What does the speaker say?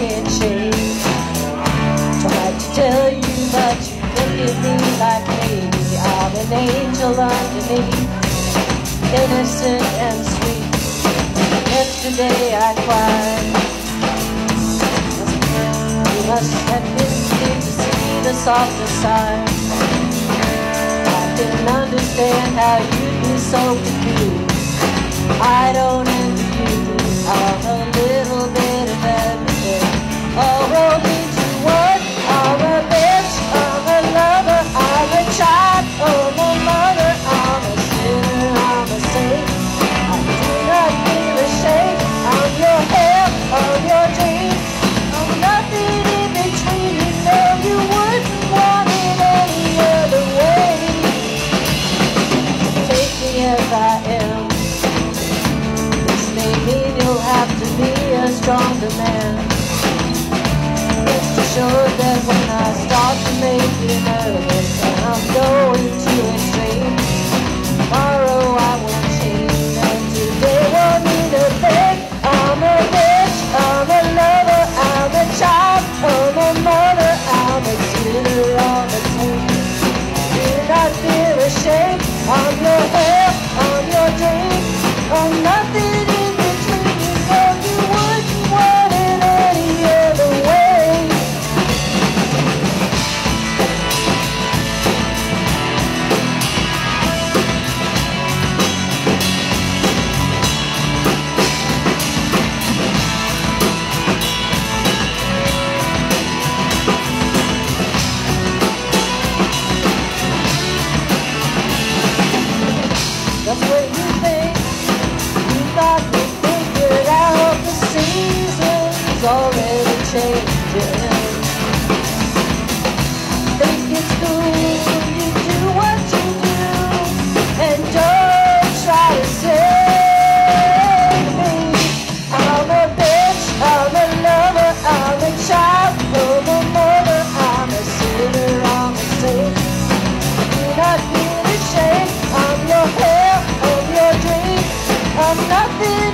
can't change. Tried to tell you, but you look at me like maybe I'm an angel underneath, innocent and sweet. Yesterday I cried. You must have been here to see the softer side. I didn't understand how you'd be so confused. I don't envy you. I'm a little bit of everything. Oh, roll me to what? I'm a bitch, I'm a lover, I'm a child, I'm a mother, I'm a sinner, I'm a saint. I do not feel ashamed. I'm your hair, I'm your dream. I'm nothing in between. You know you wouldn't want it any other way. Take me as I am. This may mean you'll have to be a stronger man. Rest assured that when I start to make you nervous and I'm going to extreme, tomorrow I will change, and today won't need a thing. I'm a bitch, I'm a lover, I'm a child, I'm a mother, I'm a sinner, I'm a saint. Do not feel ashamed. I'm your hair, I'm your dream. I'm nothing in between. You know you wouldn't want it any other way. That's what you think. You thought you figured out the seasons already changing. Think it's cool, you do what you do, and don't try to save me. I'm a bitch, I'm a lover, I'm a child, I'm a mother, I'm a sinner, I'm a saint. Do not feel ashamed. I'm your hair, I'm your dream. I'm nothing